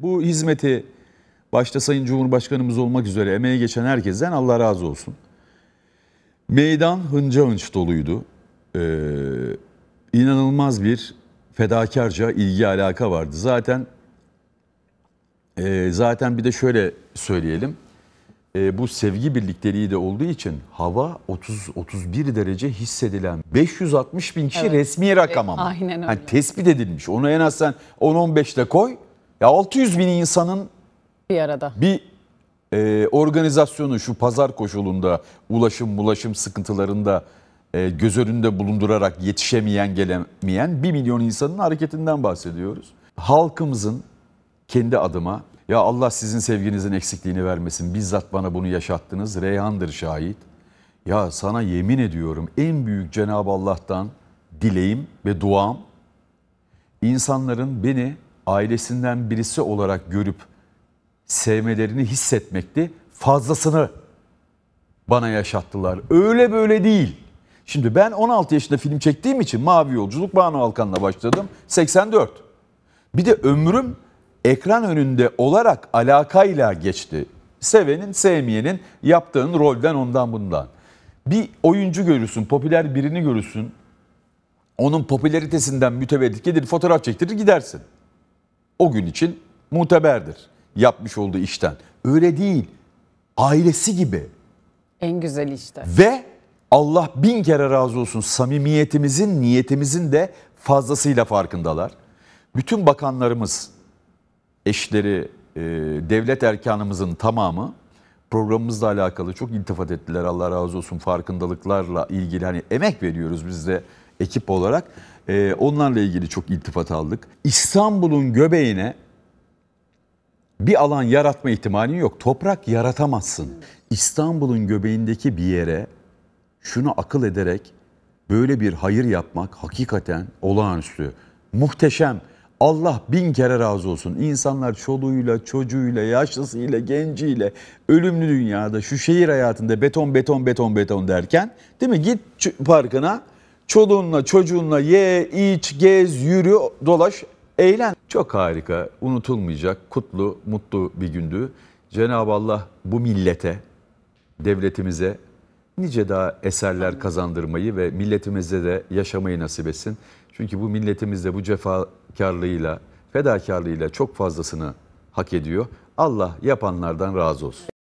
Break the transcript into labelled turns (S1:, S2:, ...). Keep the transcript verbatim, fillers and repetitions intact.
S1: Bu hizmeti başta Sayın Cumhurbaşkanımız olmak üzere emeği geçen herkesten Allah razı olsun. Meydan hınca hınç doluydu. Ee, inanılmaz bir fedakarca ilgi alaka vardı. Zaten e, zaten bir de şöyle söyleyelim. E, bu sevgi birlikteliği de olduğu için hava otuz otuz bir derece hissedilen beş yüz altmış bin kişi evet. Resmi rakam ama.
S2: Aynen öyle.
S1: Yani tespit edilmiş. Onu en az sen on on beşte koy. Ya altı yüz bin insanın
S2: bir arada.
S1: Bir e, organizasyonu şu pazar koşulunda ulaşım ulaşım sıkıntılarında e, göz önünde bulundurarak yetişemeyen gelemeyen bir milyon insanın hareketinden bahsediyoruz. Halkımızın kendi adıma ya Allah sizin sevginizin eksikliğini vermesin. Bizzat bana bunu yaşattınız. Reyhan'dır şahit. Ya sana yemin ediyorum en büyük Cenab-ı Allah'tan dileğim ve duam insanların beni ailesinden birisi olarak görüp sevmelerini hissetmekti. Fazlasını bana yaşattılar. Öyle böyle değil. Şimdi ben on altı yaşında film çektiğim için Mavi Yolculuk Banu Alkan'la başladım. seksen dört. Bir de ömrüm ekran önünde olarak alakayla geçti. Sevenin, sevmeyenin yaptığın rolden ondan bundan. Bir oyuncu görürsün, popüler birini görürsün. Onun popülaritesinden mütevellit gelir, fotoğraf çektirir gidersin. O gün için muteberdir yapmış olduğu işten. Öyle değil. Ailesi gibi.
S2: En güzeli işte.
S1: Ve Allah bin kere razı olsun samimiyetimizin, niyetimizin de fazlasıyla farkındalar. Bütün bakanlarımız, eşleri, e, devlet erkanımızın tamamı programımızla alakalı çok iltifat ettiler. Allah razı olsun farkındalıklarla ilgili hani emek veriyoruz biz de ekip olarak. E, onlarla ilgili çok iltifat aldık. İstanbul'un göbeğine bir alan yaratma ihtimalin yok. Toprak yaratamazsın. İstanbul'un göbeğindeki bir yere şunu akıl ederek böyle bir hayır yapmak hakikaten olağanüstü. Muhteşem. Allah bin kere razı olsun. İnsanlar çoluğuyla, çocuğuyla, yaşlısıyla, genciyle ölümlü dünyada şu şehir hayatında beton, beton, beton, beton derken değil mi? Git parkına çoluğunla, çocuğunla ye, iç, gez, yürü, dolaş. Eğlen. Çok harika, unutulmayacak, kutlu, mutlu bir gündü. Cenab-ı Allah bu millete, devletimize nice daha eserler kazandırmayı ve milletimize de yaşamayı nasip etsin. Çünkü bu milletimiz de bu cefakarlığıyla, fedakarlığıyla çok fazlasını hak ediyor. Allah yapanlardan razı olsun.